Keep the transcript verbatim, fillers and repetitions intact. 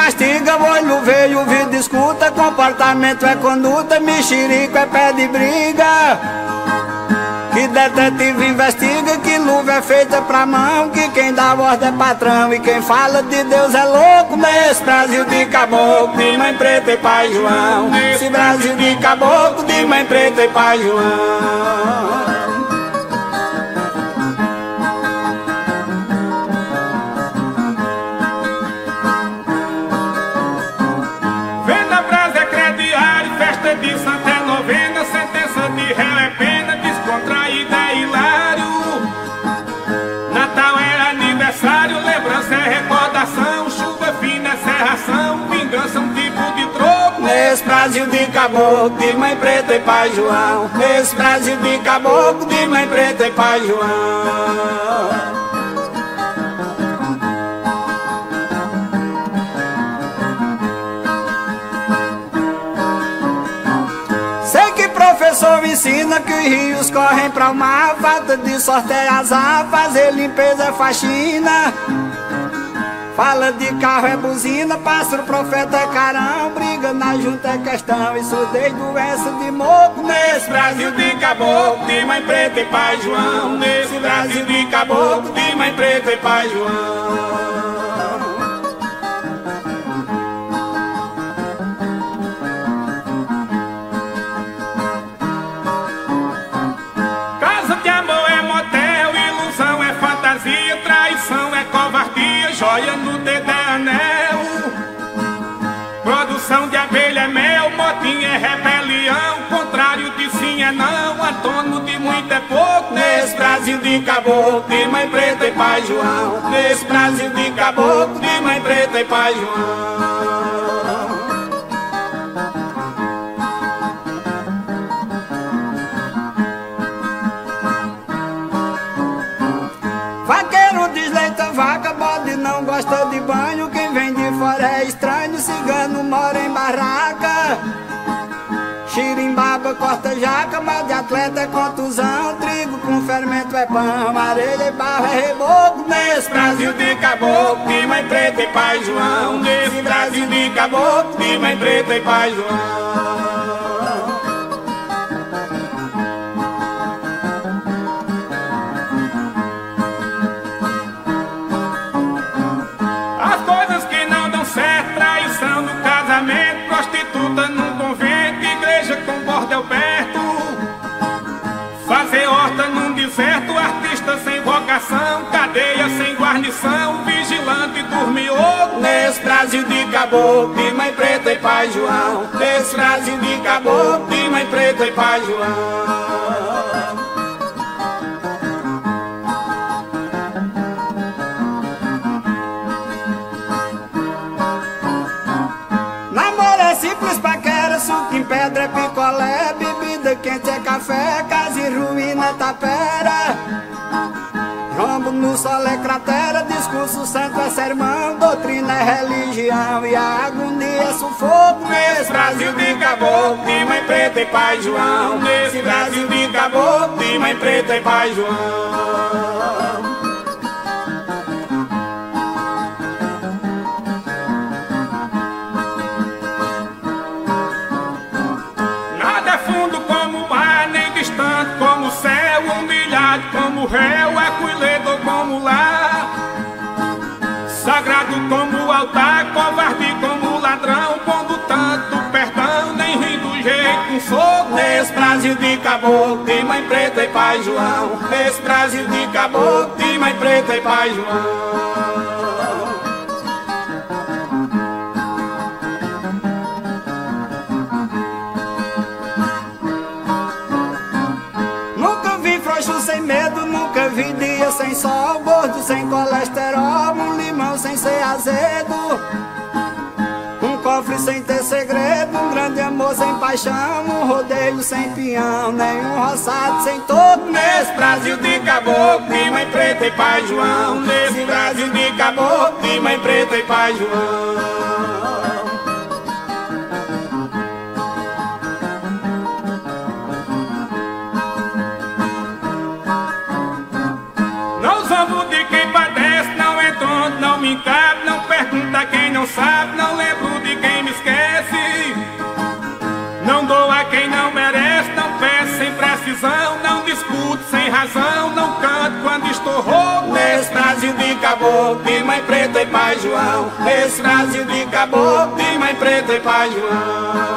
mastiga, olho veio, ouvido escuta, comportamento é conduta, mexerico é pé de briga. Que detetive investiga, que luva é feita pra mão, que quem dá ordem é patrão e quem fala de Deus é louco. Nesse Brasil de caboclo, de mãe preta e pai João, nesse Brasil de caboclo, de mãe preta e pai João. De santa é novena, sentença de réu é pena, descontraída é hilário. Natal é aniversário, lembrança é recordação, chuva fina é serração, vingança um tipo de troco. Nesse Brasil de caboclo, de mãe preta e pai João, nesse Brasil de caboclo, de mãe preta e pai João. O professor ensina que os rios correm para o mar, falta de sorte é azar, fazer limpeza é faxina. Fala de carro é buzina, pássaro, profeta é carão, briga na junta é questão, isso desde doença de moco. Nesse Brasil de caboclo, de mãe preta e pai João, nesse Brasil de caboclo, de mãe preta e pai João. Traição é covardia, joia no dedo é anel. Produção de abelha é mel, motim é rebelião, contrário de sim é não, antônimo de muito é pouco. Nesse Brasil de caboclo, de mãe preta e pai João, nesse Brasil de caboclo, de mãe preta e pai João. Vaca, bode não gosta de banho, quem vem de fora é estranho, cigano mora em barraca. Xirimbaba corta jaca, mal de atleta é contusão, trigo com fermento é pão, areia e barro é reboco. Nesse Brasil de caboclo, de mãe preta e pai João, nesse Brasil de caboclo, de mãe preta e pai João. Traição no casamento, prostituta num convento, igreja com bordel perto, fazer horta num deserto, artista sem vocação, cadeia sem guarnição, vigilante dormioco. Nesse Brasil de caboclo, de mãe preta e pai João, nesse Brasil de caboclo, de mãe preta e pai João. Simples paquera, suco em pedra é picolé, bebida quente é café, casa e ruína é tapera. Rombo no sol é cratera, discurso santo é sermão, doutrina é religião e a agonia é sufoco. Nesse Brasil de caboclo, de mãe preta e pai João, nesse Brasil de caboclo, de mãe preta e pai João. Como o céu, humilhado como réu, acolhedor como lar, sagrado como o altar, covarde como ladrão, pondo tanto perdão, nem ri do jeito com soco. Nesse Brasil de caboclo, de mãe preta e pai João, nesse Brasil de caboclo, de mãe preta e pai João. Sem medo, nunca vi dia sem sol, gordo sem colesterol, um limão sem ser azedo, um cofre sem ter segredo, um grande amor sem paixão, um rodeio sem peão, nenhum roçado sem todo. Nesse Brasil de caboclo, de mãe preta e pai João, nesse Brasil de caboclo, de mãe preta e pai João. De quem padece, não é tonto, não me cabe, não pergunta quem não sabe, não razão, não canto quando estou rouco. Nesse Brasil de caboclo, de mãe preta e pai João. Nesse Brasil de caboclo, de mãe preta e pai João.